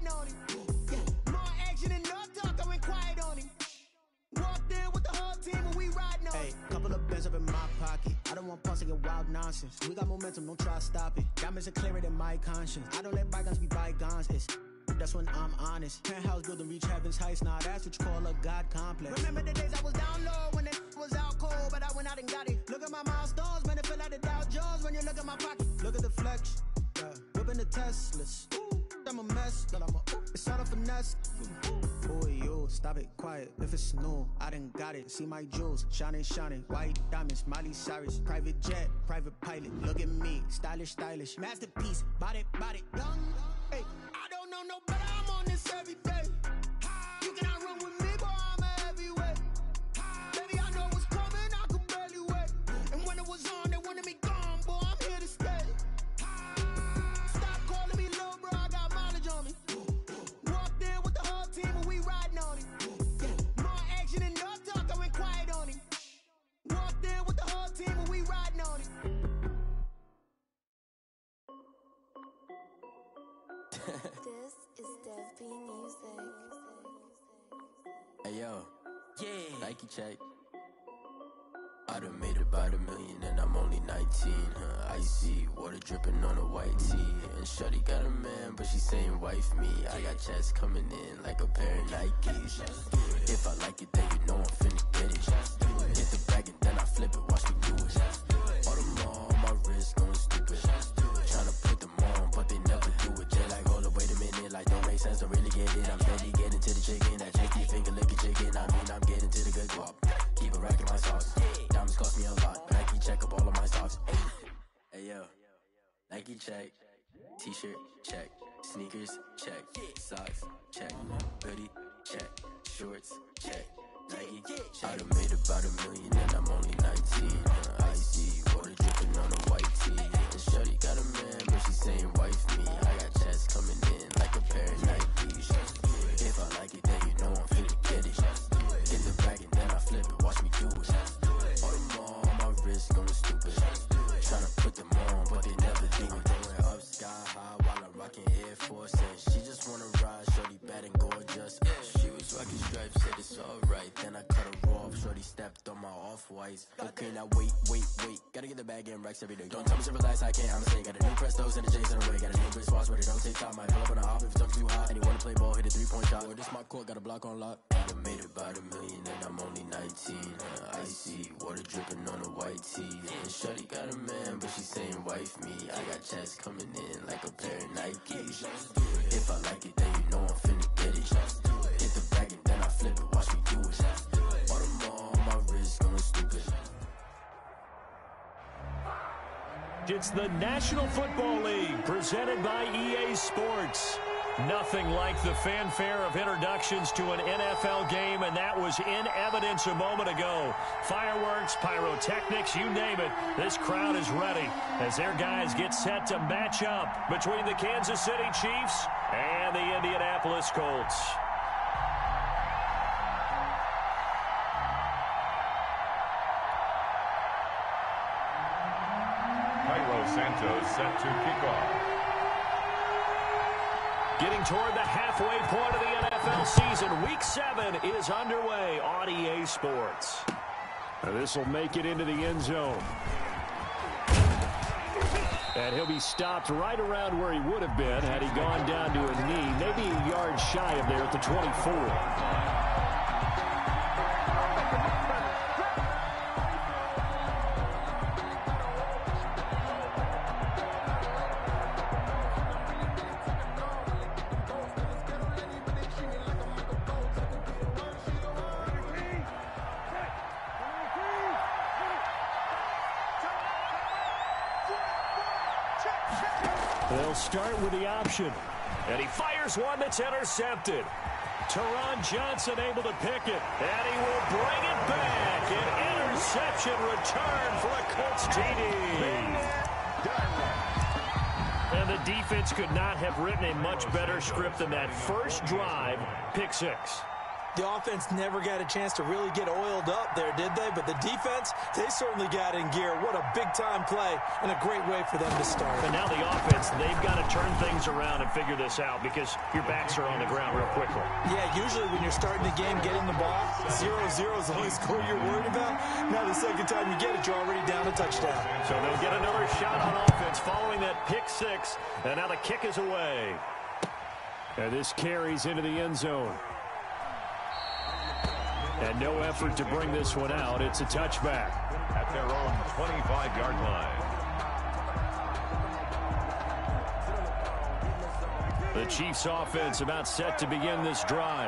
riding on him. Yeah, more action and no talk, I went quiet on him. Walked in with the whole team and we riding on him. Hey, couple of bands up in my pocket. I don't want pulse to get wild nonsense. We got momentum, don't try to stop it. Diamonds are clearer than my conscience. I don't let bygones be bygones. That's when I'm honest. Penthouse building reach heaven's heights. Nah, that's what you call a God complex. Remember the days I was down low when it was out cold, but I went out and got it. Look at my milestones, man, it feel like the Dow Jones when you look at my pocket. Look at the flex, yeah. Whipping the Teslas. Ooh, I'm a mess, but it's all a finesse. Boy, you stop it, quiet. If it's new, I done got it. See my jewels, shining, white diamonds, Miley Cyrus, private jet, private pilot. Look at me, stylish, masterpiece, body, young. Hey, I don't know no better. I'm on this every day. You cannot run with me, boy. I'm a heavyweight. Baby, I know what's coming. I could barely wait. And when it was on, they wanted me gone, boy. I'm here to stay. Stop calling me little bro. I got mileage on me. Walked in with the whole team and we riding on him. Yeah, more action and no talk. I went quiet on him. Walked in with the whole team and we riding on him. This is Dev B Music. Hey yo, yeah, Nike check. I done made about $1 million and I'm only 19. Icy water dripping on a white tee. And shorty got a man, but she saying wife me. I got checks coming in like a pair of Nikes. If I like it, then you know I'm finna get it. Get the bag and then I flip it, watch me do it. All them on my wrist going stupid. Tryna put them on, but they never do it. They like, hold up, wait a minute, like don't make sense, don't really get it. I'm steady getting to the chicken, that cheeky finger licking chicken. I mean, I'm getting to the good guap. Keep a rack in my sauce. Diamonds cost me a lot. Nike check up all of my stocks. Hey yo, Nike check. T-shirt check. Sneakers check. Socks check. Hoodie check. Shorts check. Nike check. I done made about $1 million and I'm only 19. Icy water dripping on a white tee. And shorty got a man, but she saying wife me. I got checks coming in like a pair of Nikes. If I like it, then you know I'm finna get it. Get the bag and then I flip it, watch me do it. All them on my wrist going stupid. Tryna put them on, but they never do it. Going up sky high while I'm rocking Air Force. And she just wanna ride, shorty bad and gorgeous. She was rocking stripes, said it's alright. Then I cut her off, shorty stepped on my off-whites. Okay, now wait. Gotta get the bag and racks every day. Don't tell me to relax, I can't, I'ma say. Got a new Prestos and the J's in the way. Got a new Chris Watch, but it don't take time. Might pull up on a hop if it's too hot. And you wanna play ball, hit a 3-point shot. Or this my court, got a block on lock. I done made about $1 million and I'm only 19. Icy water dripping on a white tee. And shorty got a man, but she saying wife me. I got checks coming in like a pair of Nikes. If I like it, then you know I'm finna get it. Hit the bag and then I flip it, watch me do it. All them on my wrist going stupid. It's the National Football League presented by EA Sports. Nothing like the fanfare of introductions to an NFL game, and that was in evidence a moment ago. Fireworks, pyrotechnics, you name it. This crowd is ready as their guys get set to match up between the Kansas City Chiefs and the Indianapolis Colts. Cairo Santos set to kick off. Getting toward the halfway point of the NFL season, Week 7 is underway on EA Sports. This will make it into the end zone. And he'll be stopped right around where he would have been had he gone down to a knee, maybe a yard shy of there at the 24. They'll start with the option. And he fires one that's intercepted. Teron Johnson able to pick it. And he will bring it back. An interception return for a Colts TD. And the defense could not have written a much better script than that first drive. Pick six. The offense never got a chance to really get oiled up there, did they? But the defense, they certainly got in gear. What a big-time play and a great way for them to start. And now the offense, they've got to turn things around and figure this out because your backs are on the ground real quickly. Yeah, usually when you're starting the game, getting the ball, 0-0 is the only score you're worried about. Now the second time you get it, you're already down a touchdown. So they'll get another shot on offense following that pick six. And now the kick is away. And this carries into the end zone. And no effort to bring this one out. It's a touchback. At their own 25-yard line. The Chiefs offense about set to begin this drive.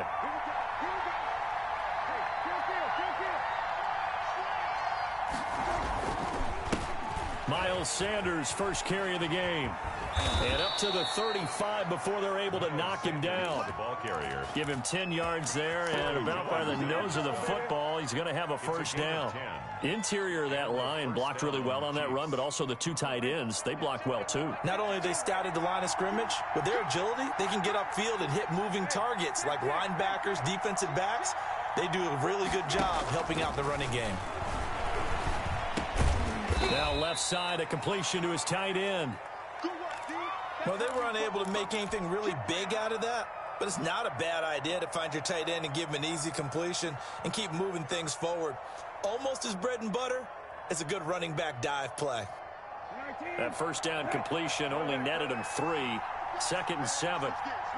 Miles Sanders, first carry of the game. And up to the 35 before they're able to knock him down. The ball carrier. Give him 10 yards there, and about by the nose of the football, he's going to have a first down. Interior of that line blocked really well on that run, but also the two tight ends, they blocked well too. Not only have they scouted the line of scrimmage, with their agility, they can get upfield and hit moving targets like linebackers, defensive backs. They do a really good job helping out the running game. Now left side, a completion to his tight end. Well, they were unable to make anything really big out of that, but it's not a bad idea to find your tight end and give him an easy completion and keep moving things forward. Almost his bread and butter is a good running back dive play. That first down completion only netted him 3. 2nd and 7.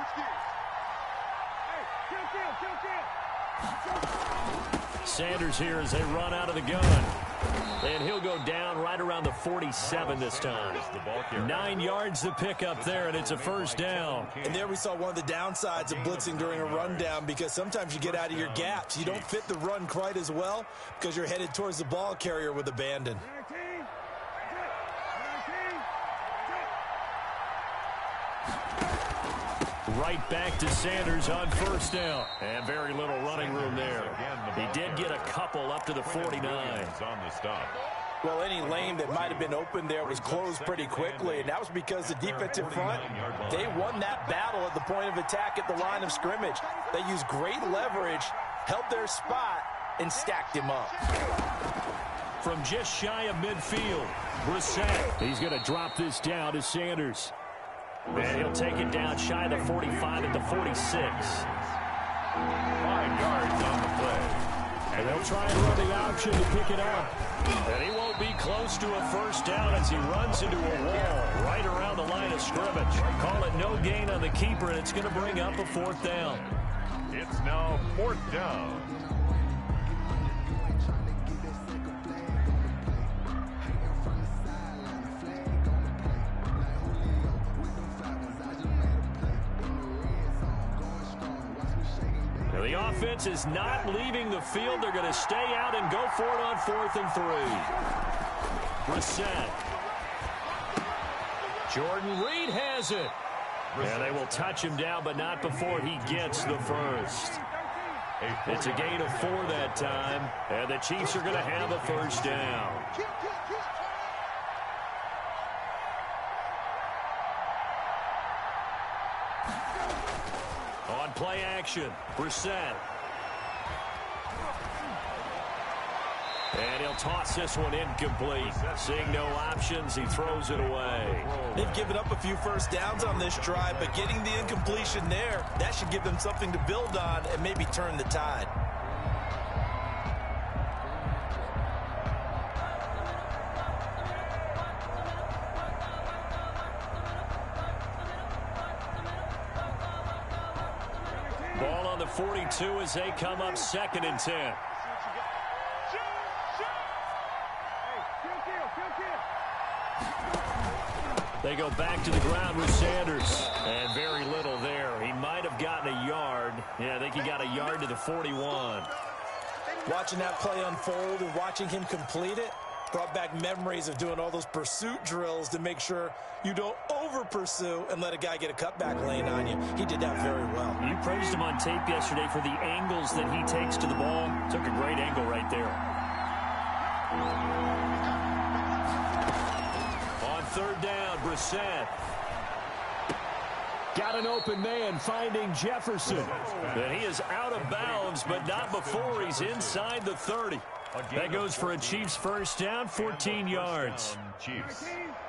Sanders here as they run out of the gun. And he'll go down right around the 47 this time. 9 yards to pick up there, and it's a first down. And there we saw one of the downsides of blitzing during a rundown, because sometimes you get out of your gaps. You don't fit the run quite as well because you're headed towards the ball carrier with abandon. Right back to Sanders on first down. And very little running room there. He did get a couple up to the 49. On the stop. Well, any lane that might have been open there was closed pretty quickly, and that was because the defensive front, they won that battle at the point of attack at the line of scrimmage. They used great leverage, held their spot, and stacked him up. From just shy of midfield, Brissett. He's going to drop this down to Sanders. And he'll take it down shy of the 45 at the 46. 5 yards on the play. And they'll try and run the option to pick it up. And he won't be close to a first down as he runs into a wall right around the line of scrimmage. Call it no gain on the keeper, and it's going to bring up a 4th down. It's now 4th down. The offense is not leaving the field. They're going to stay out and go for it on 4th and 3. Brissett. Jordan Reed has it. And they will touch him down, but not before he gets the first. It's a gain of 4 that time, and the Chiefs are going to have a first down. On play action, Brissett. And he'll toss this one incomplete. Seeing no options, he throws it away. They've given up a few first downs on this drive, but getting the incompletion there, that should give them something to build on and maybe turn the tide. Ball on the 42 as they come up 2nd and 10. They go back to the ground with Sanders. And very little there. He might have gotten a yard. Yeah, I think he got a yard to the 41. Watching that play unfold and watching him complete it brought back memories of doing all those pursuit drills to make sure you don't over-pursue and let a guy get a cutback lane on you. He did that very well. You praised him on tape yesterday for the angles that he takes to the ball. Took a great angle right there. On 3rd down, Brissett. Got an open man finding Jefferson. And he is out of bounds, but not before he's inside the 30. That goes for a Chiefs first down, 14 yards. Chiefs.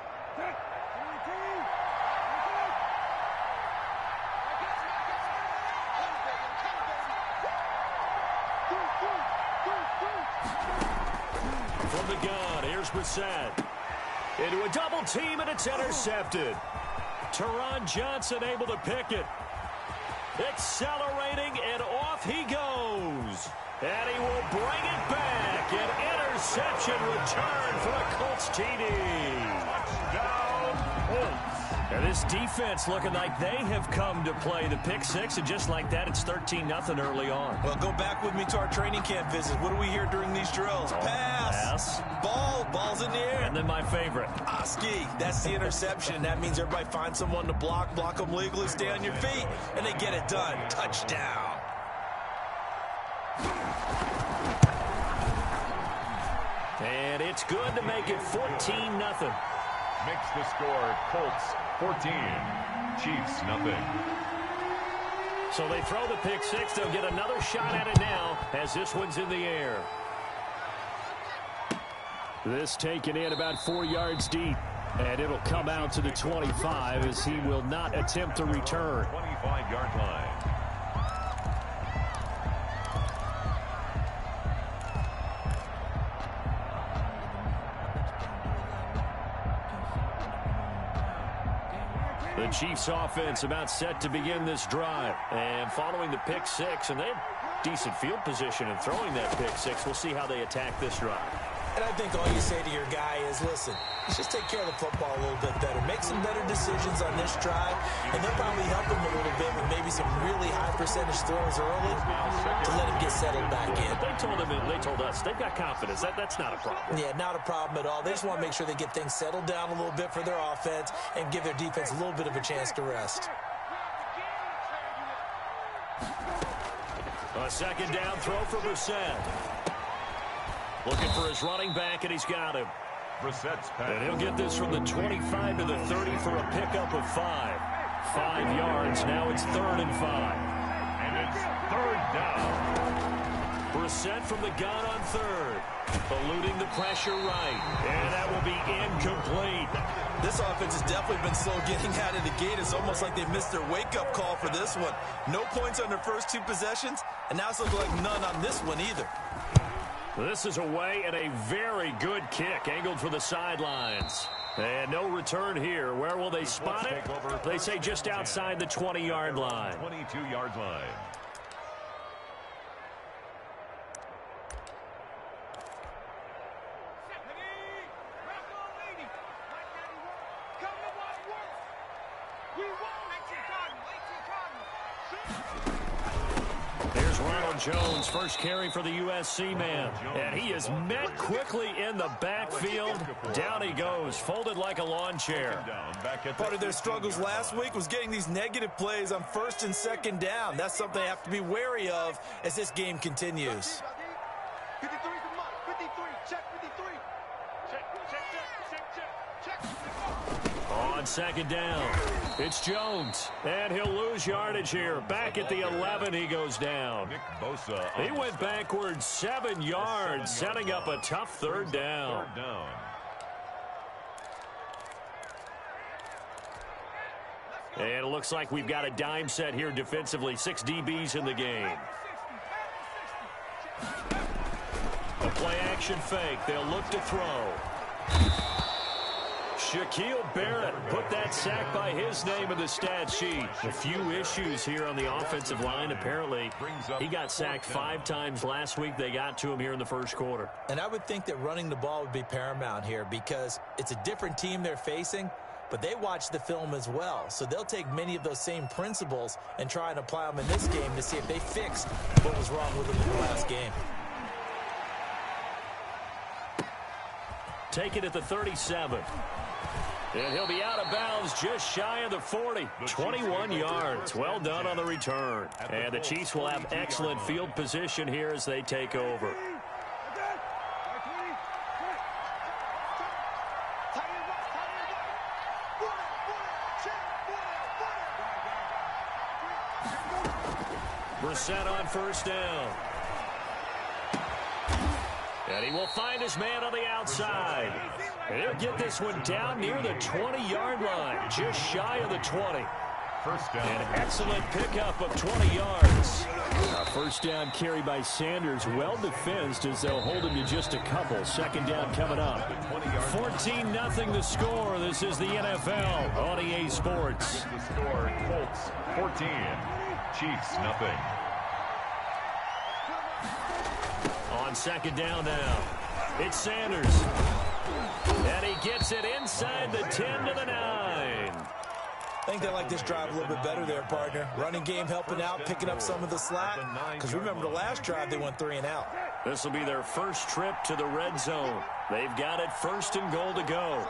From the gun, here's Brissett. Into a double team, and it's intercepted. Teron Johnson able to pick it. Accelerating, and off he goes. And he will bring it back. An interception return for a Colts TD. Touchdown, Colts. And this defense looking like they have come to play the pick six, and just like that, it's 13-0 early on. Well, go back with me to our training camp visit. What do we hear during these drills? Pass. Ball's in the air. And then my favorite. Ski. That's the interception. That means everybody finds someone to block them legally, stay on your feet, and they get it done. Touchdown. And it's good to make it 14-0. Makes the score Colts 14, Chiefs nothing. So they throw the pick six. They'll get another shot at it now as this one's in the air. This taken in about 4 yards deep. And it'll come out to the 25 as he will not attempt to return. 25-yard line. The Chiefs offense about set to begin this drive. And following the pick six, and they have decent field position in throwing that pick six. We'll see how they attack this drive. And I think all you say to your guy is, listen, let's just take care of the football a little bit better. Make some better decisions on this drive, and they'll probably help him a little bit with maybe some really high percentage throws early to let him get settled back in. They told us they've got confidence. That's not a problem. Yeah, not a problem at all. They just want to make sure they get things settled down a little bit for their offense and give their defense a little bit of a chance to rest. A second down throw for Brissett. Looking for his running back, and he's got him. Brissett's pass. And he'll get this from the 25 to the 30 for a pickup of 5. 5 yards. Now it's 3rd and 5. And it's 3rd down. Brissett from the gun on 3rd. Eluding the pressure right. And that will be incomplete. This offense has definitely been slow getting out of the gate. It's almost like they missed their wake-up call for this one. No points on their first 2 possessions, and now it's looking like none on this one either. This is away and a very good kick angled for the sidelines. And no return here. Where will they spot it? They say just outside the 20-yard line. 22-yard line. Jones, first carry for the USC man. And he is met quickly in the backfield. Down he goes, folded like a lawn chair. Part of their struggles last week was getting these negative plays on 1st and 2nd down. That's something they have to be wary of as this game continues. 53's a mark. 53. Check 53. Check. On 2nd down, it's Jones, and he'll lose yardage here. Back at the 11, he goes down. Nick Bosa. He went backwards 7 yards, setting up a tough 3rd down. And it looks like we've got a dime set here defensively. 6 DBs in the game. A play-action fake. They'll look to throw. Shaquille Barrett put that sack by his name in the stat sheet. A few issues here on the offensive line. Apparently, he got sacked 5 times last week. They got to him here in the first quarter. And I would think that running the ball would be paramount here because it's a different team they're facing, but they watch the film as well. So they'll take many of those same principles and try and apply them in this game to see if they fixed what was wrong with them in the last game. Take it at the 37. And he'll be out of bounds just shy of the 40. 21 yards. Well done on the return. And the Chiefs will have excellent field position here as they take over. Brissett on first down. And he will find his man on the outside. And he'll get this one down near the 20-yard line, just shy of the 20. First down. An excellent pickup of 20 yards. A first down carry by Sanders, well defensed as they'll hold him to just a couple. Second down coming up. 14-0 the score. This is the NFL on EA Sports. The score, Colts 14, Chiefs nothing. On second down now, it's Sanders. And he gets it inside the 10 to the 9. I think they like this drive a little bit better there, partner. Running game helping out, picking up some of the slack. Because remember, the last drive, they went 3 and out. This will be their first trip to the red zone. They've got it first and goal to go.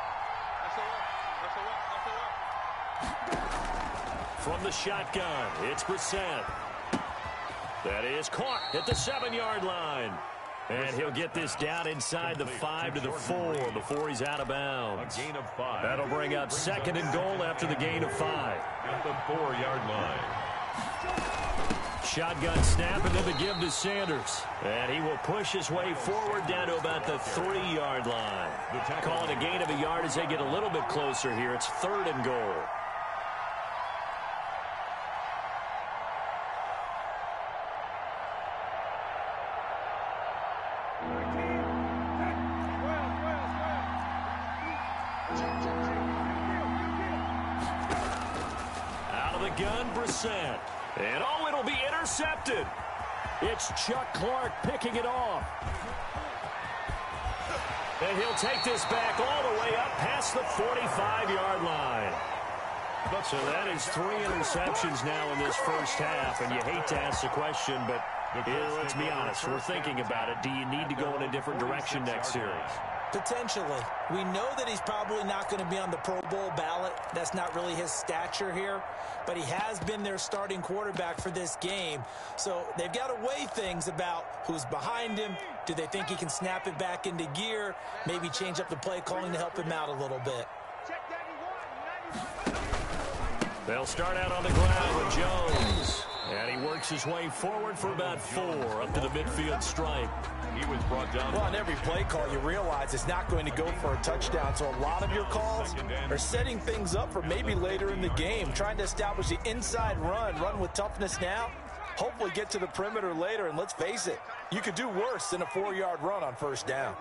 From the shotgun, it's Brissett. That is caught at the 7-yard line. And he'll get this down inside the 5 to the 4 before he's out of bounds. A gain of 5. That'll bring up second and goal after the gain of 5. At the 4-yard line. Shotgun snap and then the give to Sanders. And he will push his way forward down to about the 3-yard line. Calling a gain of a yard as they get a little bit closer here. It's third and goal. Gun Brissett. And oh, it'll be intercepted. It's Chuck Clark picking it off. And he'll take this back all the way up past the 45-yard line. So that is 3 interceptions now in this first half. And you hate to ask the question, but let's be honest. We're thinking about it. Do you need to go in a different direction next series? Potentially. We know that he's probably not going to be on the Pro Bowl ballot. That's not really his stature here. But he has been their starting quarterback for this game. So they've got to weigh things about who's behind him. Do they think he can snap it back into gear? Maybe change up the play calling to help him out a little bit. They'll start out on the ground with Jones. And he works his way forward for about 4 up to the midfield stripe. He was brought down. Well, on every play call, you realize it's not going to go for a touchdown. So a lot of your calls are setting things up for maybe later in the game, trying to establish the inside run with toughness now, hopefully get to the perimeter later. And let's face it, you could do worse than a 4-yard run on first down.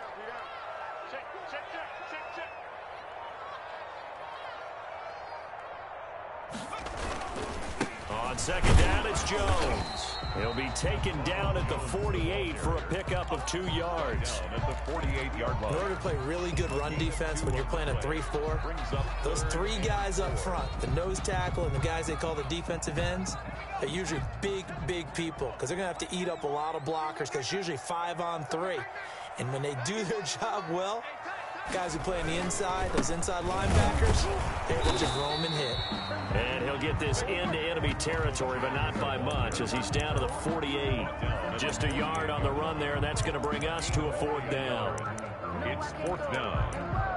On second down, it's Jones. He'll be taken down at the 48 for a pickup of 2 yards. At the 48-yard line. In order to play really good run defense when you're playing a 3-4, those 3 guys up front, the nose tackle and the guys they call the defensive ends, are usually big people because they're going to have to eat up a lot of blockers because it's usually 5-on-3. And when they do their job well, guys who play on the inside, those inside linebackers, they're able to just roam and hit. And he'll get this into enemy territory, but not by much as he's down to the 48. Just a yard on the run there, and that's going to bring us to a 4th down. It's 4th down.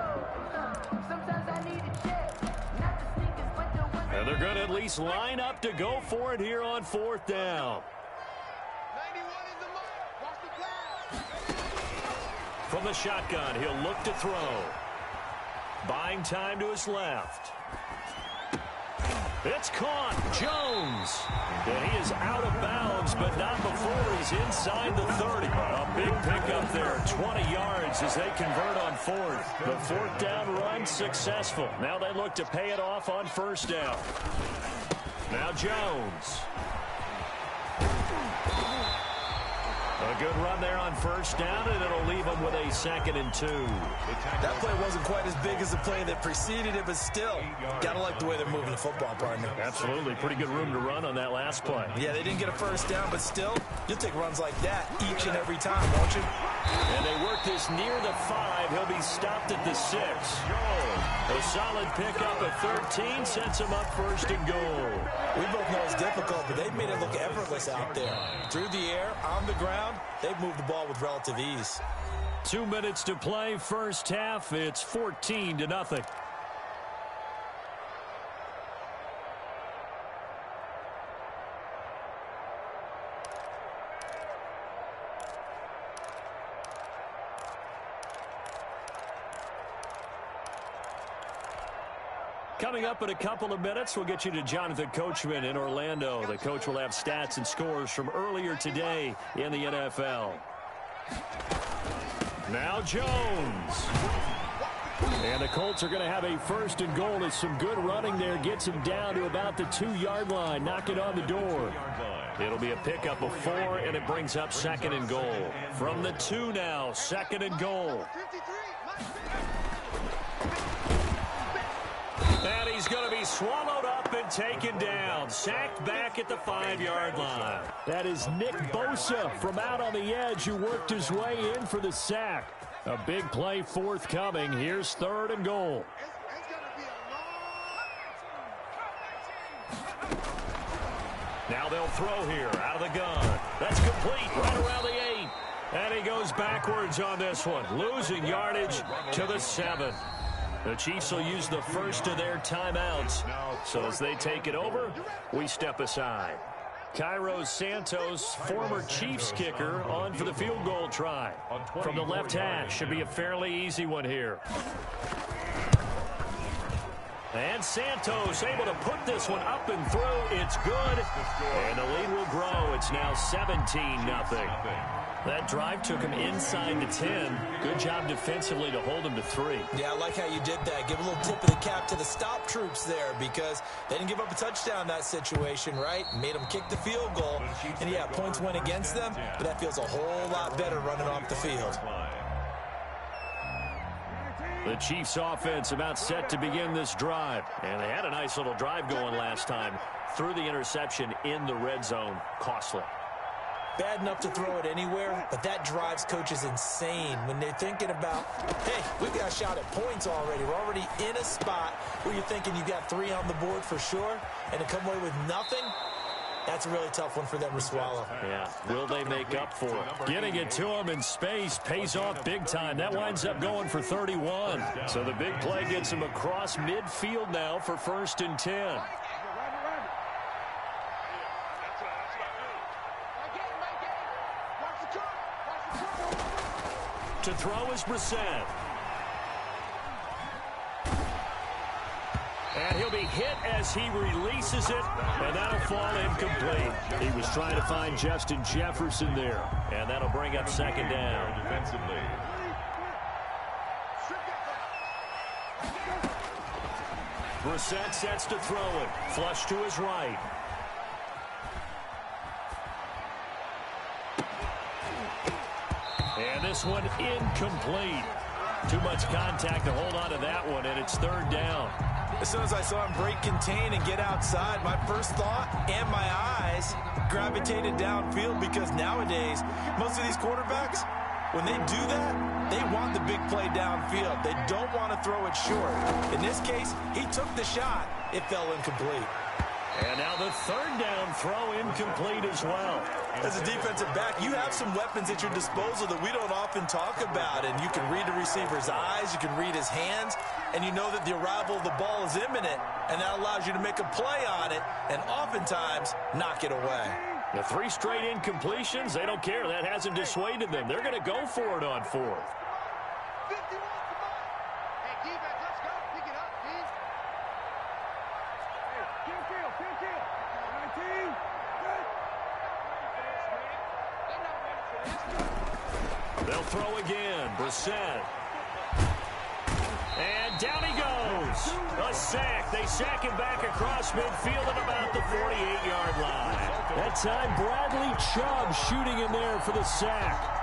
And they're going to at least line up to go for it here on 4th down. From the shotgun, he'll look to throw. Buying time to his left. It's caught. Jones. And he is out of bounds, but not before he's inside the 30. A big pickup there, 20 yards as they convert on 4th. The 4th down run successful. Now they look to pay it off on first down. Now Jones. A good run there on first down, and it'll leave them with a 2nd and 2. That play wasn't quite as big as the play that preceded it, but still, got to like the way they're moving the football, partner. Absolutely. Pretty good room to run on that last play. Yeah, they didn't get a first down, but still, you'll take runs like that each and every time, won't you? And they work this near the 5. He'll be stopped at the 6. A solid pickup of 13 sets him up first and goal. We both know it's difficult, but they've made it look effortless out there. Through the air, on the ground, they've moved the ball with relative ease. 2 minutes to play, first half. It's 14-0. Coming up in a couple of minutes, we'll get you to Jonathan Coachman in Orlando. The coach will have stats and scores from earlier today in the NFL. Now Jones. And the Colts are going to have a 1st and goal as some good running there gets him down to about the 2-yard line. Knock it on the door. It'll be a pickup of 4, and it brings up 2nd and goal. From the 2 now, 2nd and goal. And he's going to be swallowed up and taken down. Sacked back at the 5-yard line. That is Nick Bosa from out on the edge who worked his way in for the sack. A big play forthcoming. Here's 3rd and goal. Now they'll throw here out of the gun. That's complete right around the 8. And he goes backwards on this one, losing yardage to the 7. The Chiefs will use the first of their timeouts. So as they take it over, we step aside. Cairo Santos, former Chiefs kicker, on for the field goal try. From the left hash, should be a fairly easy one here. And Santos able to put this one up and through. It's good. And the lead will grow. It's now 17-0. That drive took him inside the 10. Good job defensively to hold him to 3. Yeah, I like how you did that. Give a little tip of the cap to the stop troops there because they didn't give up a touchdown in that situation, right? Made them kick the field goal. And, yeah, points went against them, but that feels a whole lot better running off the field. The Chiefs offense about set to begin this drive. And they had a nice little drive going last time. Threw the interception in the red zone. Costly. Bad enough to throw it anywhere, but that drives coaches insane when they're thinking about, hey, we've got a shot at points already. We're already in a spot where you're thinking you got 3 on the board for sure, and to come away with nothing, that's a really tough one for them to swallow. Yeah, will they make up for it? Getting it to him in space pays off big time. That winds up going for 31. So the big play gets him across midfield now for 1st and 10. To throw is Brissett. And he'll be hit as he releases it, and that'll fall incomplete. He was trying to find Justin Jefferson there, and that'll bring up 2nd down. Defensively. Brissett sets to throw it. Flush to his right. And this one incomplete. Too much contact to hold on to that one, and it's 3rd down. As soon as I saw him break contain and get outside, my first thought and my eyes gravitated downfield because nowadays, most of these quarterbacks, when they do that, they want the big play downfield. They don't want to throw it short. In this case, he took the shot. It fell incomplete. And now the 3rd down throw incomplete as well. As a defensive back, you have some weapons at your disposal that we don't often talk about. And you can read the receiver's eyes, you can read his hands, and you know that the arrival of the ball is imminent. And that allows you to make a play on it and oftentimes knock it away. The 3 straight incompletions, they don't care. That hasn't dissuaded them. They're going to go for it on 4th. They'll throw again. Brissett. And down he goes. A sack. They sack him back across midfield at about the 48-yard line. That time, Bradley Chubb shooting in there for the sack.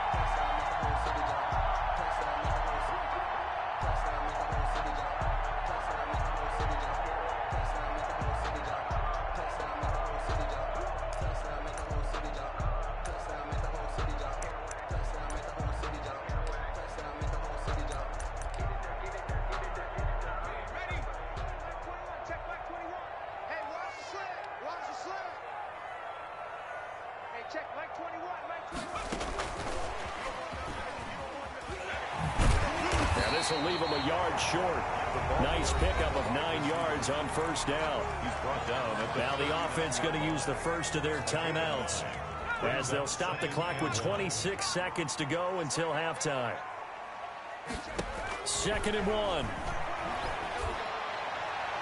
This will leave him a yard short. Nice pickup of 9 yards on 1st down. Now the offense going to use the first of their timeouts as they'll stop the clock with 26 seconds to go until halftime. 2nd and 1.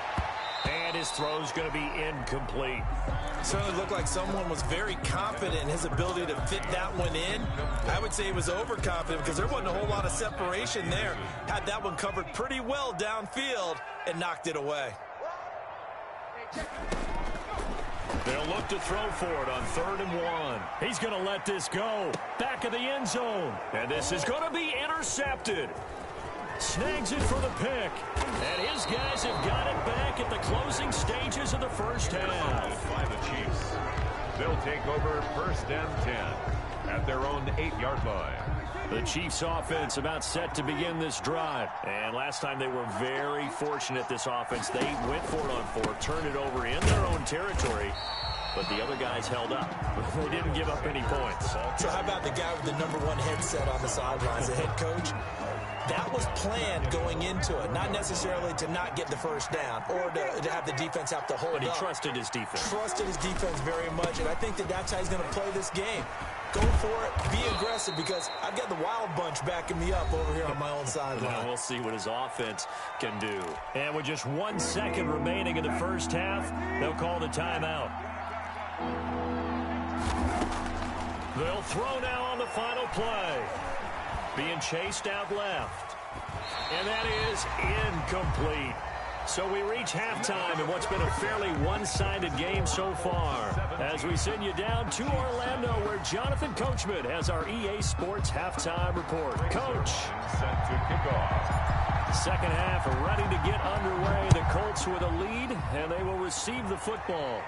his throw is going to be incomplete. Certainly looked like someone was very confident in his ability to fit that one in. I would say he was overconfident because there wasn't a whole lot of separation there. Had that one covered pretty well downfield and knocked it away. They'll look to throw for it on 3rd and 1. He's going to let this go. Back of the end zone. And this is going to be intercepted. Snags it for the pick. And his guys have got it back at the closing stages of the first half. By the Chiefs. They'll take over 1st and 10 at their own 8-yard line. The Chiefs offense about set to begin this drive. And last time they were very fortunate, this offense. They went for it on 4, turned it over in their own territory. But the other guys held up. They didn't give up any points. So how about the guy with the #1 headset on the sidelines, the head coach? That was planned going into it, not necessarily to not get the first down or to have the defense have to hold up. But he trusted his defense. Trusted his defense very much, and I think that's how he's going to play this game. Go for it, be aggressive, because I've got the Wild Bunch backing me up over here on my own sideline. Well, we'll see what his offense can do. And with just 1 second remaining in the first half, they'll call the timeout. They'll throw now on the final play. Being chased out left. And that is incomplete. So we reach halftime in what's been a fairly one-sided game so far. As we send you down to Orlando, where Jonathan Coachman has our EA Sports halftime report. Coach. Set to kick off. Second half ready to get underway. The Colts with a lead, and they will receive the football.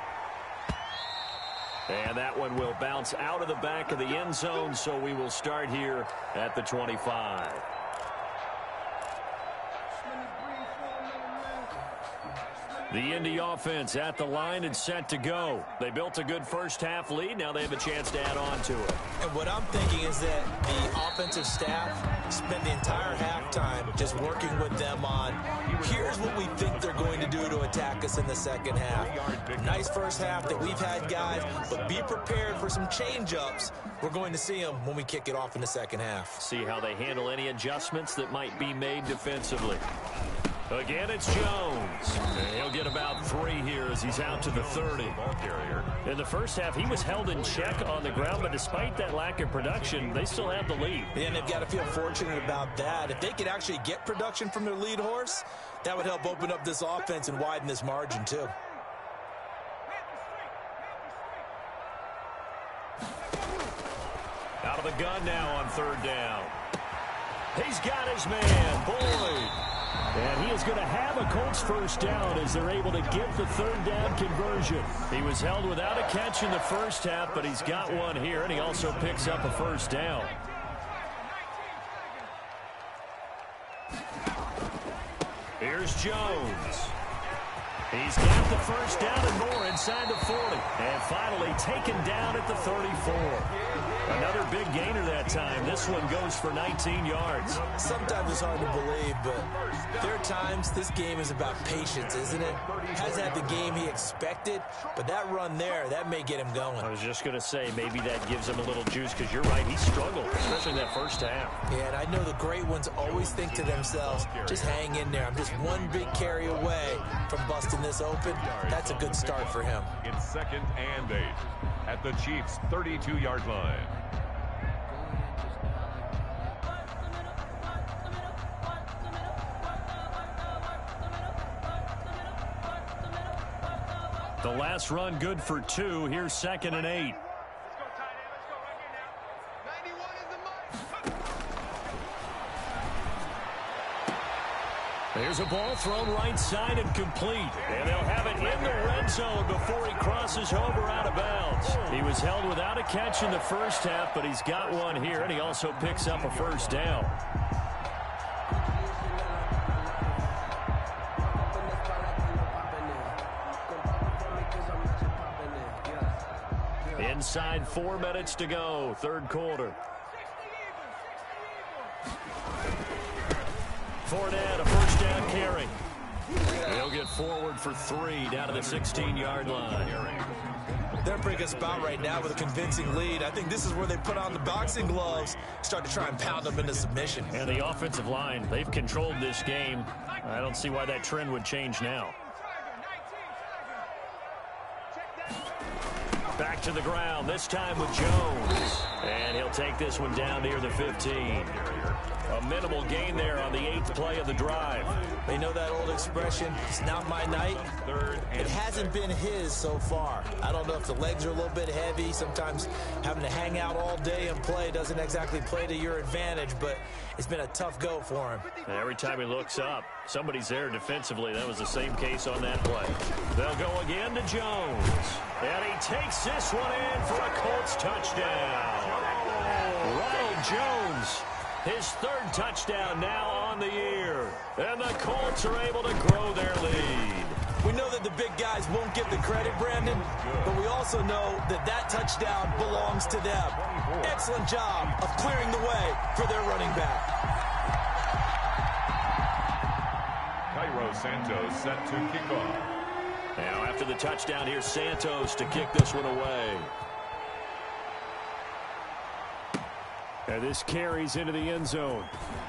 And that one will bounce out of the back of the end zone, so we will start here at the 25. The Indy offense at the line and set to go. They built a good first half lead. Now they have a chance to add on to it. And what I'm thinking is that the offensive staff spent the entire halftime just working with them on, here's what we think they're going to do to attack us in the second half. Nice first half that we've had, guys, but be prepared for some change-ups. We're going to see them when we kick it off in the second half. See how they handle any adjustments that might be made defensively. Again, it's Jones. And he'll get about 3 here as he's out to the 30. In the first half, he was held in check on the ground, but despite that lack of production, they still have the lead. And they've got to feel fortunate about that. If they could actually get production from their lead horse, that would help open up this offense and widen this margin, too. Out of the gun now on 3rd down. He's got his man, Boyd. And he is going to have a Colts first down as they're able to get the 3rd down conversion. He was held without a catch in the first half, but he's got one here, and he also picks up a first down. Here's Jones. He's got the first down and more inside the 40. And finally taken down at the 34. Another big gainer that time. This one goes for 19 yards. Sometimes it's hard to believe, but there are times this game is about patience, isn't it? Hasn't had the game he expected, but that run there, that may get him going. I was just going to say, maybe that gives him a little juice, because you're right, he struggled, especially in that first half. Yeah, and I know the great ones always think to themselves, just hang in there. I'm just one big carry away from busting this open. That's a good start for him. In 2nd and 8 at the Chiefs' 32-yard line. The last run good for 2. Here's 2nd and 8. There's a ball thrown right side and complete. And they'll have it in the red zone before he crosses over out of bounds. He was held without a catch in the first half, but he's got one here, and he also picks up a first down. Inside 4 minutes to go, 3rd quarter. Fournette, a first down carry. He'll get forward for 3 down to the 16-yard line. They're in a pretty good spot right now with a convincing lead. I think this is where they put on the boxing gloves, start to try and pound them into submission. And the offensive line, they've controlled this game. I don't see why that trend would change now. Back to the ground, this time with Jones. And he'll take this one down near the 15. A minimal gain there on the 8th play of the drive. They know that old expression, it's not my night. It hasn't been his so far. I don't know if the legs are a little bit heavy. Sometimes having to hang out all day and play doesn't exactly play to your advantage, but it's been a tough go for him. Every time he looks up, somebody's there defensively. That was the same case on that play. They'll go again to Jones. And he takes this one in for a Colts touchdown. Ronald Jones, his 3rd touchdown now on the year. And the Colts are able to grow their lead. We know that the big guys won't get the credit, Brandon, but we also know that that touchdown belongs to them. Excellent job of clearing the way for their running back. Cairo Santos set to kick off. Now after the touchdown, here's Santos to kick this one away. And this carries into the end zone.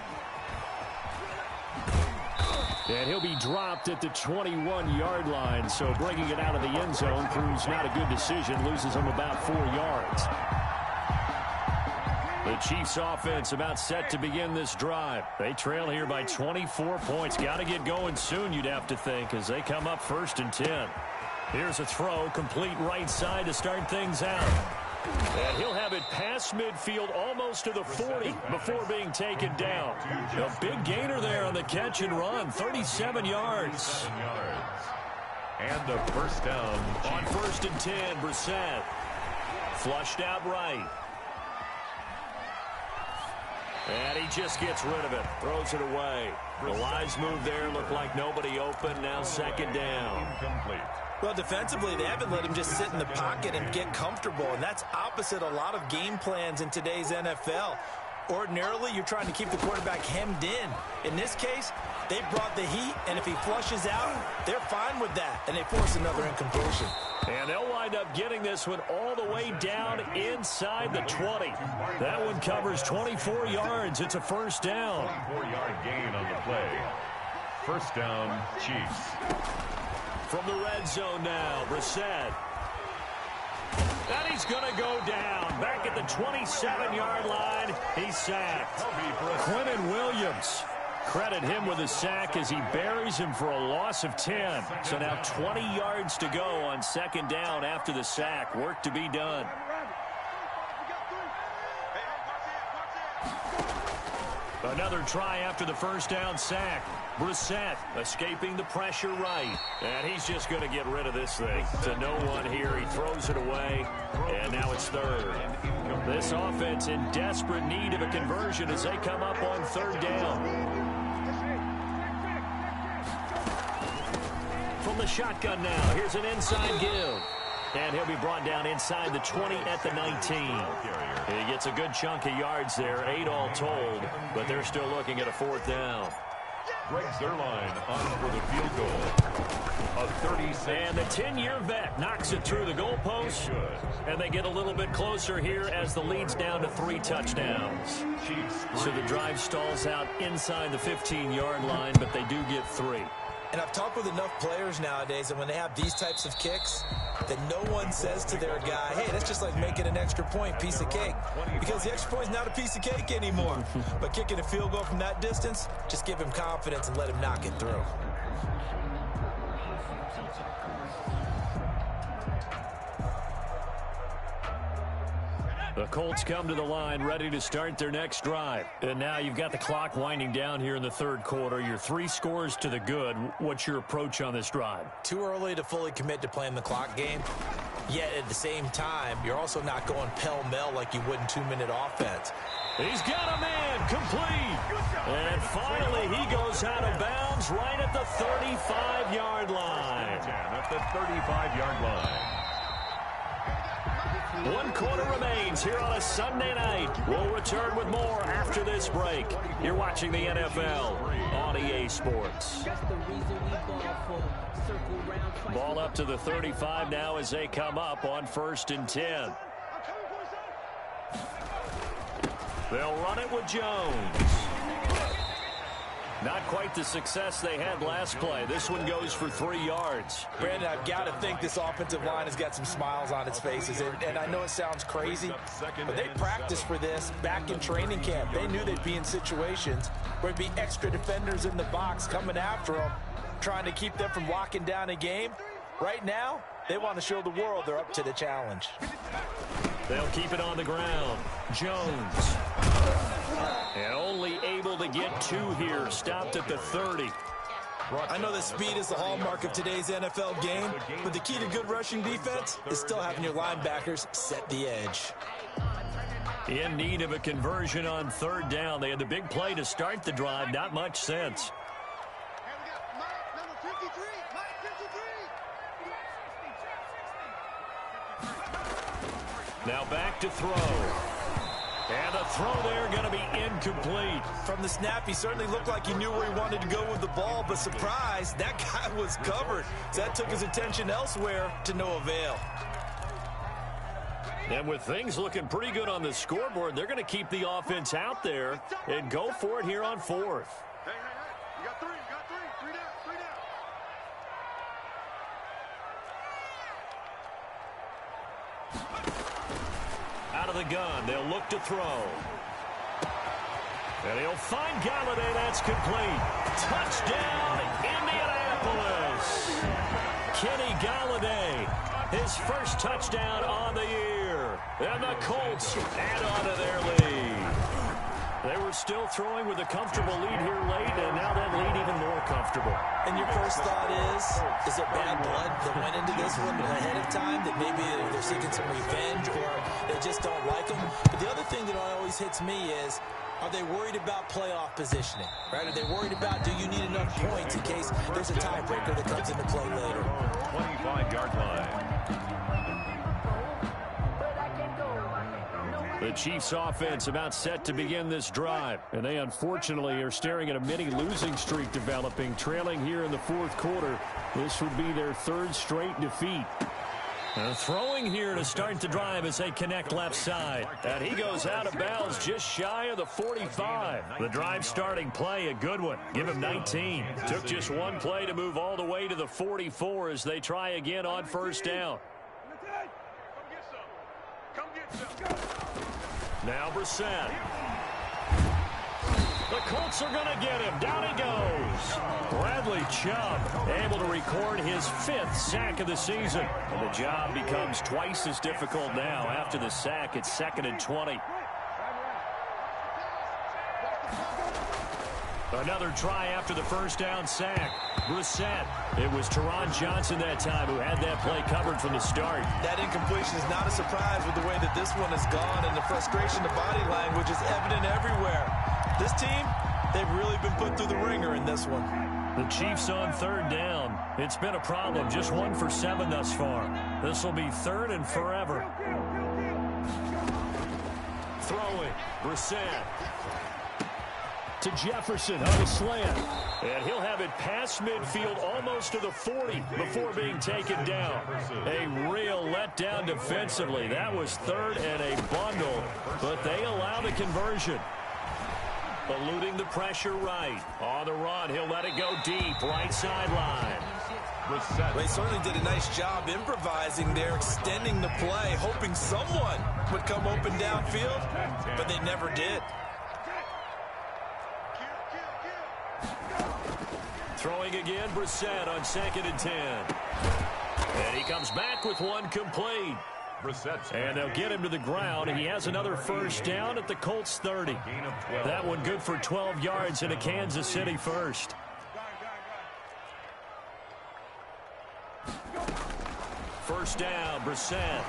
And he'll be dropped at the 21-yard line, so bringing it out of the end zone proves not a good decision, loses him about 4 yards. The Chiefs offense about set to begin this drive. They trail here by 24 points. Got to get going soon, you'd have to think, as they come up 1st and 10. Here's a throw, complete right side to start things out. And he'll have it past midfield almost to the 40 before being taken down. A big gainer there on the catch and run, 37 yards. And a first down. On 1st and 10, Brissett. Flushed out right. And he just gets rid of it. Throws it away. The Lions move there. Looked like nobody open. Now 2nd down. Incomplete. Well, defensively, they haven't let him just sit in the pocket and get comfortable, and that's opposite a lot of game plans in today's NFL. Ordinarily, you're trying to keep the quarterback hemmed in. In this case, they brought the heat, and if he flushes out, they're fine with that, and they force another incompletion. And they'll wind up getting this one all the way down inside the 20. That one covers 24 yards. It's a first down. 24-yard gain on the play. First down, Chiefs. From the red zone now, Brissett. And he's going to go down. Back at the 27-yard line, he's sacked. Quentin Williams. Credit him with a sack as he buries him for a loss of 10. So now 20 yards to go on 2nd down after the sack. Work to be done. Another try after the first down sack. Brissett escaping the pressure right. And he's just going to get rid of this thing. To no one here. He throws it away. And now it's 3rd. This offense in desperate need of a conversion as they come up on 3rd down. From the shotgun now. Here's an inside give. And he'll be brought down inside the 20 at the 19. He gets a good chunk of yards there, 8 all told, but they're still looking at a 4th down. Greg Zuerlein on for the field goal. A 36. And the 10-year vet knocks it through the goalpost, and they get a little bit closer here as the lead's down to 3 touchdowns. So the drive stalls out inside the 15-yard line, but they do get 3. And I've talked with enough players nowadays, and when they have these types of kicks, that no one says to their guy, hey, that's just like making an extra point, piece of cake. Because the extra point is not a piece of cake anymore. But kicking a field goal from that distance, just give him confidence and let him knock it through. The Colts come to the line ready to start their next drive. And now you've got the clock winding down here in the 3rd quarter. You're 3 scores to the good. What's your approach on this drive? Too early to fully commit to playing the clock game. Yet at the same time, you're also not going pell-mell like you would in 2-minute offense. He's got a man complete. And finally he goes out of bounds right at the 35-yard line. At the 35-yard line. 1 quarter remains here on a Sunday night. We'll return with more after this break. You're watching the NFL on EA Sports. Ball up to the 35 now as they come up on 1st and 10. They'll run it with Jones. Not quite the success they had last play. This one goes for 3 yards. Brandon, I've got to think this offensive line has got some smiles on its faces. And I know it sounds crazy, but they practiced for this back in training camp. They knew they'd be in situations where there'd be extra defenders in the box coming after them, trying to keep them from locking down a game. Right now, they want to show the world they're up to the challenge. They'll keep it on the ground. Jones. And only able to get 2 here. Stopped at the 30. I know that speed is the hallmark of today's NFL game, but the key to good rushing defense is still having your linebackers set the edge. In need of a conversion on 3rd down. They had the big play to start the drive. Not much sense. Now back to throw. And the throw there going to be incomplete. From the snap, he certainly looked like he knew where he wanted to go with the ball, but surprise, that guy was covered. So that took his attention elsewhere to no avail. And with things looking pretty good on the scoreboard, they're going to keep the offense out there and go for it here on 4th. Hey, you got 3, you got 3. 3 down, 3 down. Out of the gun, they'll look to throw. And he'll find Galladay. That's complete. Touchdown, Indianapolis. Kenny Galladay, his first touchdown on the year. And the Colts add on to their lead. They were still throwing with a comfortable lead here late, and now that lead even more comfortable. And your first thought is it bad blood that went into this one ahead of time, that maybe they're seeking some revenge or they just don't like them? But the other thing that always hits me is, are they worried about playoff positioning? Right? Are they worried about, do you need enough points in case there's a tiebreaker that comes into play later? 25-yard line. The Chiefs offense about set to begin this drive, and they unfortunately are staring at a mini losing streak developing, trailing here in the 4th quarter. This would be their 3rd straight defeat. Throwing here to start the drive as they connect left side. And he goes out of bounds just shy of the 45. The drive starting play, a good one. Give him 19. Took just one play to move all the way to the 44 as they try again on 1st down. Come get some. Now Brissett. The Colts are going to get him. Down he goes. Bradley Chubb able to record his 5th sack of the season. And the job becomes twice as difficult now. After the sack, it's 2nd and 20. Another try after the 1st down sack. Brissett. It was Teron Johnson that time who had that play covered from the start. That incompletion is not a surprise with the way that this one has gone, and the frustration, the body language is evident everywhere. This team, they've really been put through the ringer in this one. The Chiefs on 3rd down. It's been a problem. Just 1 for 7 thus far. This will be 3rd and forever. Throwing. Brissett. To Jefferson on a slant. And he'll have it past midfield almost to the 40 before being taken down. A real letdown defensively. That was 3rd and a bundle, but they allow the conversion. Eluding the pressure right. On the run, he'll let it go deep. Right sideline. They certainly did a nice job improvising there, extending the play, hoping someone would come open downfield, but they never did. Throwing again, Brissett on 2nd and 10. And he comes back with one complete. And they'll get him to the ground. He has another 1st down at the Colts 30. That one good for 12 yards in a Kansas City 1st. First down, Brissett.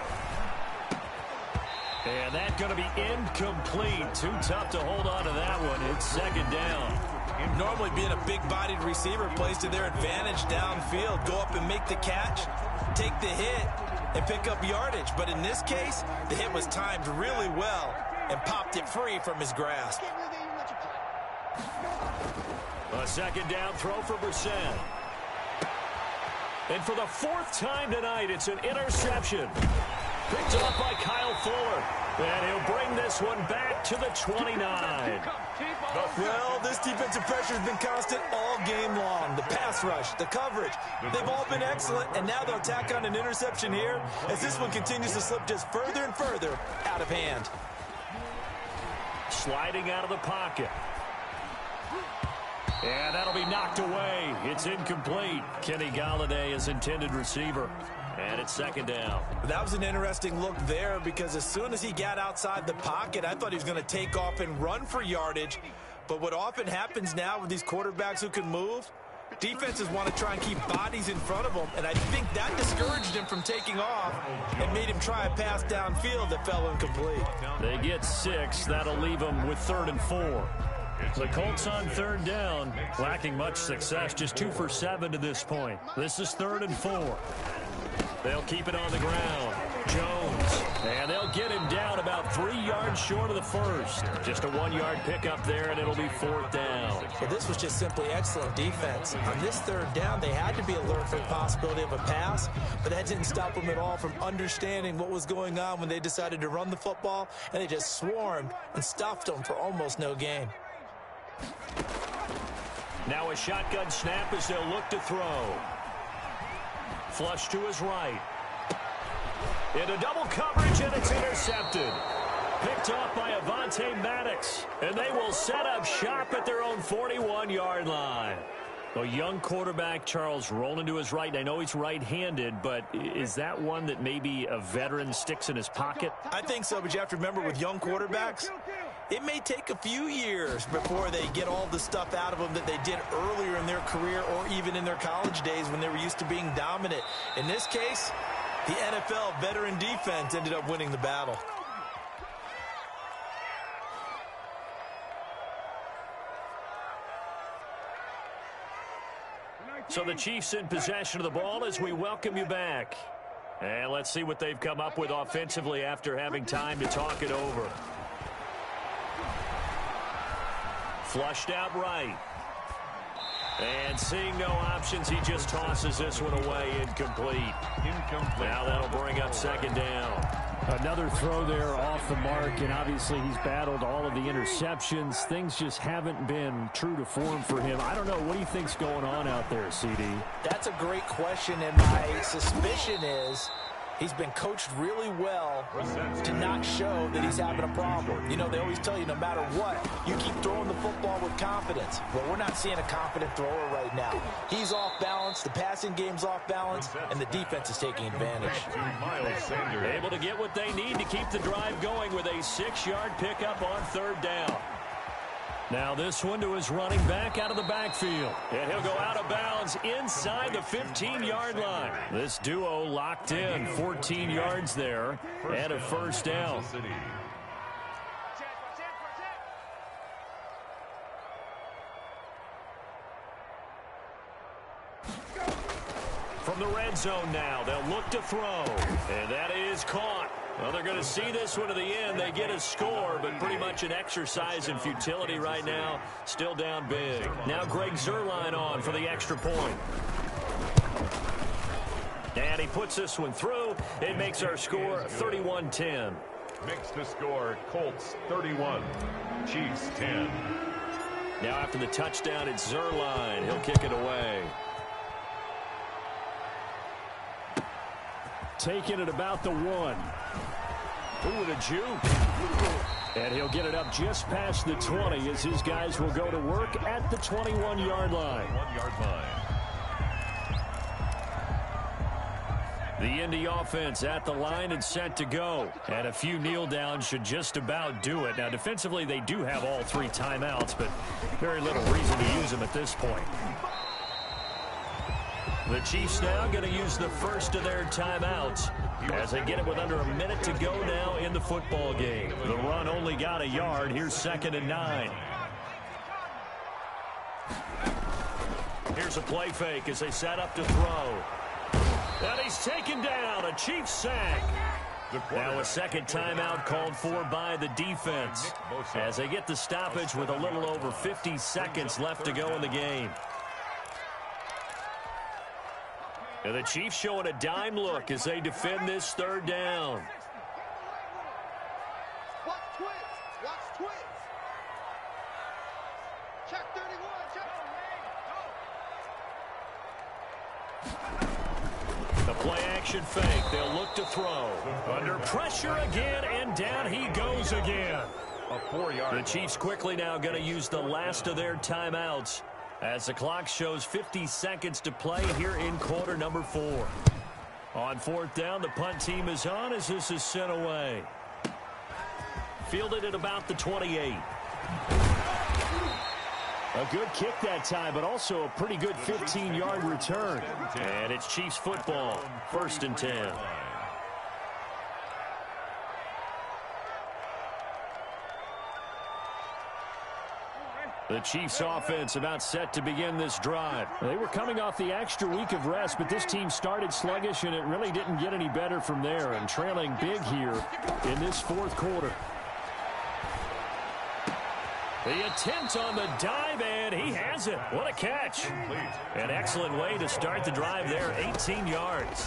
And that's going to be incomplete. Too tough to hold on to that one. It's 2nd down. Normally being a big-bodied receiver plays to their advantage downfield. Go up and make the catch, take the hit, and pick up yardage. But in this case, the hit was timed really well and popped it free from his grasp. A 2nd down throw for Brissett. And for the 4th time tonight, it's an interception. Picked off by Kyle Fuller. And he'll bring this one back to the 29. Well, this defensive pressure has been constant all game long. The pass rush, the coverage, they've all been excellent, and now they'll tack on an interception here as this one continues to slip just further and further out of hand. Sliding out of the pocket. And that'll be knocked away. It's incomplete. Kenny Golladay is intended receiver. And it's second down. That was an interesting look there because as soon as he got outside the pocket, I thought he was going to take off and run for yardage. But what often happens now with these quarterbacks who can move, defenses want to try and keep bodies in front of them. And I think that discouraged him from taking off and made him try a pass downfield that fell incomplete. They get 6. That'll leave them with 3rd and 4. The Colts on 3rd down, lacking much success, just 2 for 7 to this point. This is 3rd and 4. They'll keep it on the ground. Jones, and they'll get him down about 3 yards short of the first. Just a 1-yard pickup there, and it'll be 4th down. Well, this was just simply excellent defense. On this 3rd down, they had to be alert for the possibility of a pass, but that didn't stop them at all from understanding what was going on when they decided to run the football, and they just swarmed and stuffed them for almost no gain. Now a shotgun snap as they'll look to throw. Flush to his right. Into double coverage, and it's intercepted. Picked off by Avonte Maddox. And they will set up shop at their own 41-yard line. A young quarterback, Charles, rolling to his right. I know he's right-handed, but is that one that maybe a veteran sticks in his pocket? I think so, but you have to remember with young quarterbacks, it may take a few years before they get all the stuff out of them that they did earlier in their career or even in their college days when they were used to being dominant. In this case, the NFL veteran defense ended up winning the battle. So the Chiefs in possession of the ball as we welcome you back. And let's see what they've come up with offensively after having time to talk it over. Flushed out right. And seeing no options, he just tosses this one away, incomplete. Now that'll bring up second down. Another throw there off the mark, and obviously he's battled all of the interceptions. Things just haven't been true to form for him. I don't know. What do you think's going on out there, CD? That's a great question, and my suspicion is he's been coached really well to not show that he's having a problem. You know, they always tell you no matter what, you keep throwing the football with confidence. Well, we're not seeing a confident thrower right now. He's off balance, the passing game's off balance, and the defense is taking advantage. Able to get what they need to keep the drive going with a 6-yard pickup on 3rd down. Now this one to his running back out of the backfield. And he'll go out of bounds inside the 15-yard line. This duo locked in, 14 yards there, and a first down. From the red zone now, they'll look to throw. And that is caught. Well, they're going to see this one to the end. They get a score, but pretty much an exercise in futility right now. Still down big. Now Greg Zuerlein on for the extra point. And he puts this one through. It makes our score 31-10. Makes the score Colts 31, Chiefs 10. Now after the touchdown, it's Zuerlein. He'll kick it away. Taking it about the 1. Ooh, with a juke. And he'll get it up just past the 20 as his guys will go to work at the 21-yard line. 1-yard line. The Indy offense at the line and set to go. And a few kneel downs should just about do it. Now, defensively, they do have all 3 timeouts, but very little reason to use them at this point. The Chiefs now going to use the first of their timeouts as they get it with under a minute to go now in the football game. The run only got a yard. Here's 2nd and 9. Here's a play fake as they set up to throw. And he's taken down. A Chiefs sack. Now a second timeout called for by the defense as they get the stoppage with a little over 50 seconds left to go in the game. And the Chiefs showing a dime look as they defend this third down. Watch twins. Watch twins. Check 31. Check. The play action fake. They'll look to throw. Under pressure again, and down he goes again. A 4-yard. The Chiefs quickly now going to use the last of their timeouts as the clock shows 50 seconds to play here in quarter number 4. On fourth down, the punt team is on as this is sent away. Fielded at about the 28. A good kick that time, but also a pretty good 15-yard return. And it's Chiefs football, 1st and 10. The Chiefs offense about set to begin this drive. They were coming off the extra week of rest, but this team started sluggish, and it really didn't get any better from there, and trailing big here in this fourth quarter. The attempt on the dive, and he has it. What a catch. An excellent way to start the drive there, 18 yards.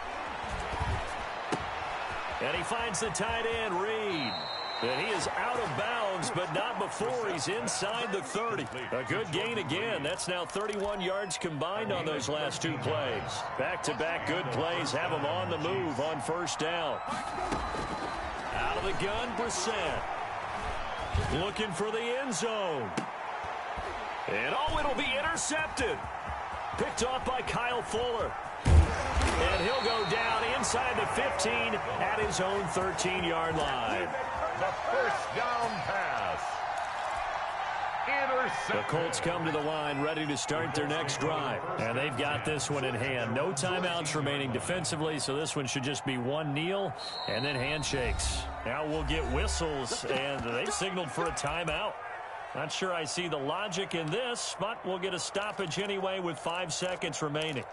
And he finds the tight end, Reed. And he is out of bounds, but not before he's inside the 30. A good gain again. That's now 31 yards combined on those last 2 plays. Back-to-back good plays have him on the move on first down. Out of the gun, Brissett. Looking for the end zone. And it'll be intercepted. Picked off by Kyle Fuller. And he'll go down inside the 15 at his own 13-yard line. The first down pass. Intercepted. The Colts come to the line ready to start their next drive. And they've got this one in hand. No timeouts remaining defensively, so this one should just be one kneel and then handshakes. Now we'll get whistles, and they've signaled for a timeout. Not sure I see the logic in this, but we'll get a stoppage anyway with 5 seconds remaining.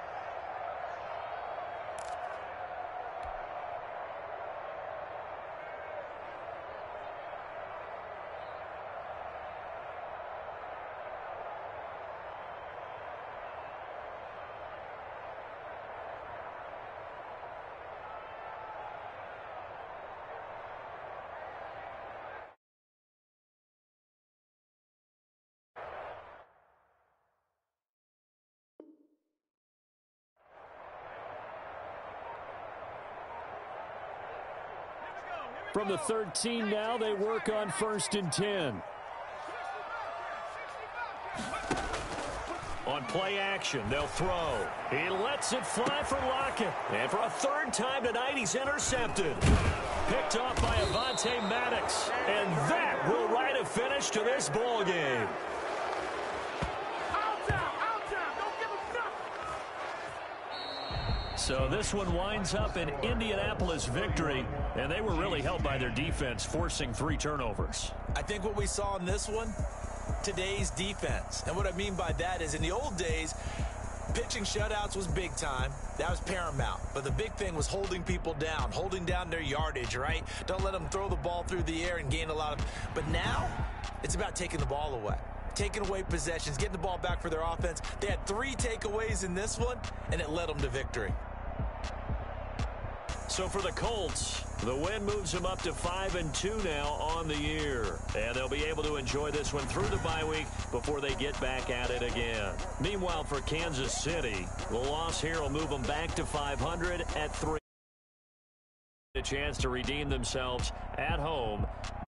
From the 13 now, they work on 1st and 10. On play action, they'll throw. He lets it fly for Lockett. And for a 3rd time tonight, he's intercepted. Picked off by Avonte Maddox. And that will write a finish to this ball game. So this one winds up an Indianapolis victory, and they were really helped by their defense, forcing 3 turnovers. I think what we saw in this one, today's defense. And what I mean by that is in the old days, pitching shutouts was big time. That was paramount. But the big thing was holding people down, holding down their yardage, right? Don't let them throw the ball through the air and gain a lot of... But now, it's about taking the ball away. Taking away possessions, getting the ball back for their offense. They had 3 takeaways in this one, and it led them to victory. So for the Colts, the win moves them up to 5-2 now on the year. And they'll be able to enjoy this one through the bye week before they get back at it again. Meanwhile, for Kansas City, the loss here will move them back to 500 at 3. A chance to redeem themselves at home